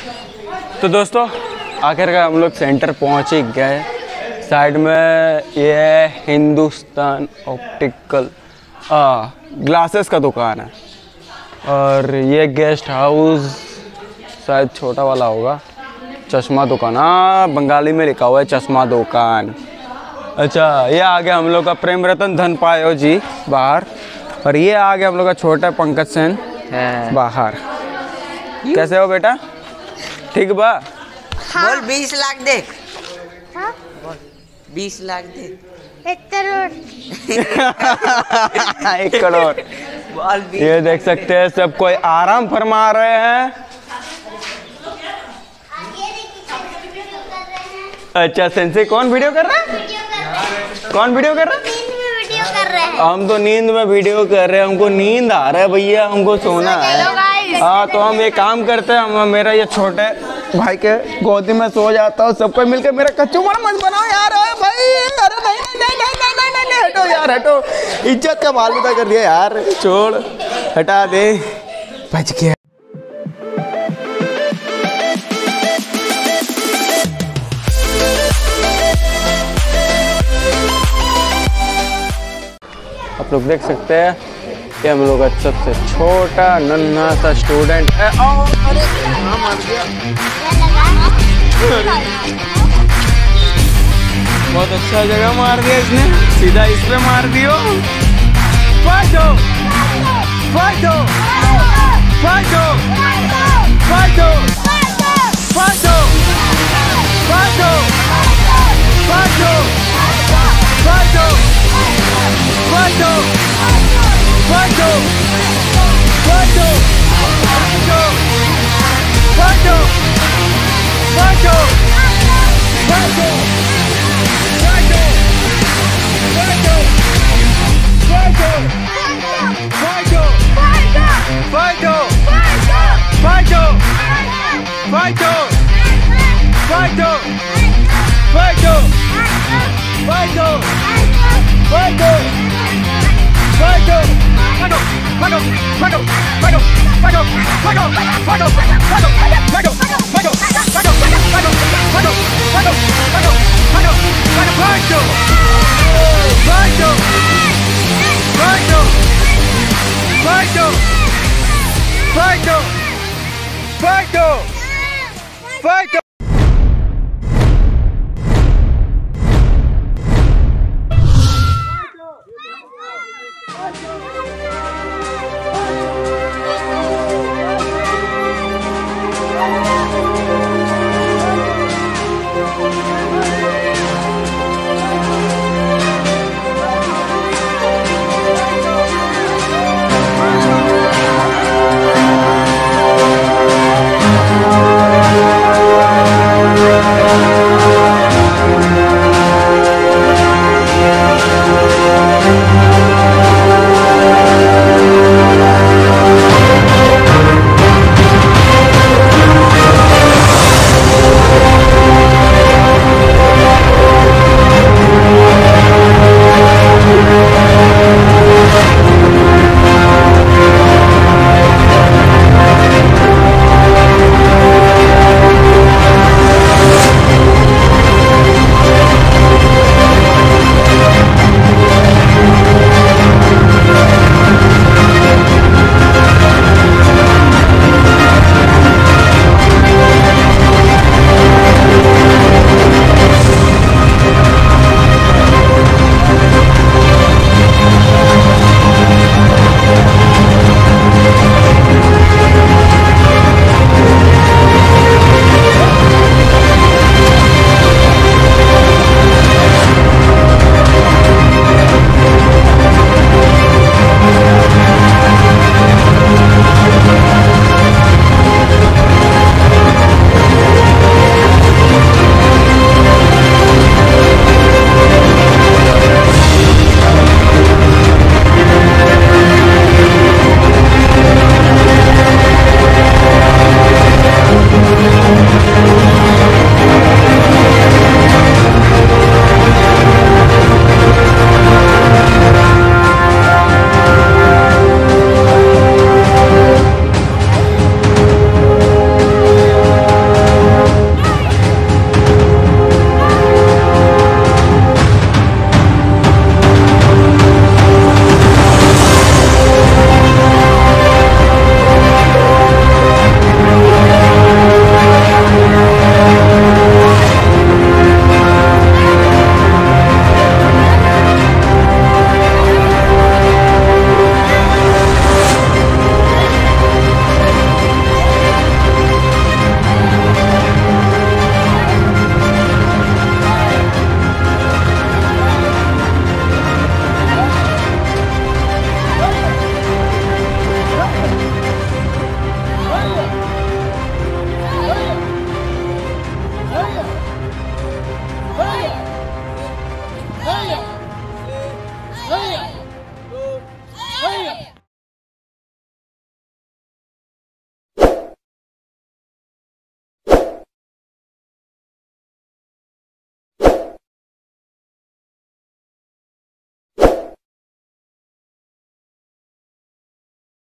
तो दोस्तों आखिरकार हम लोग सेंटर पहुंच ही गए। साइड में ये है हिंदुस्तान ऑप्टिकल ग्लासेस का दुकान है और ये गेस्ट हाउस शायद छोटा वाला होगा। चश्मा दुकान, हाँ बंगाली में लिखा हुआ है चश्मा दुकान। अच्छा ये आ गया हम लोग का प्रेम रतन धन पायो जी बाहर, और ये आ गया हम लोग का छोटा पंकज सेन बाहर। कैसे हो बेटा? ठीक बा? हाँ। बोल 20 लाख दे। हाँ? 20 लाख दे। 1 करोड़। 1 करोड़। ये देख सकते हैं सब कोई आराम फरमा रहे हैं। अच्छा सेंसे कौन वीडियो कर रहा है? कौन वीडियो कर रहा है? वीडियो कर रहे हैं। हम तो नींद में वीडियो कर रहे हैं, हमको नींद आ रहा है भैया, हमको सोना है। हाँ तो हम एक काम करते हैं, हम मेरा ये छोटे भाई के गोदी में सो जाता हूँ, सबको मिलकर मेरा कच्चू मर मत बनाओ यार। भाई अरे नहीं हटो यार हटो, इज्जत का मालूम कर दिया यार, छोड़ हटा दे, बच गया। आप लोग देख सकते हैं ये हम लोग का सबसे छोटा नन्हा सा स्टूडेंट है। अरे मार दिया। बहुत अच्छा जगह मार दिया इसने, सीधा इस पे मार दियो। फाइटो फाइटो फाइटो फाइटो फाइटो फाइटो फाइटो फाइटो फाइटो फाइटो फाइटो फाइटो फाइटो फाइटो Fight!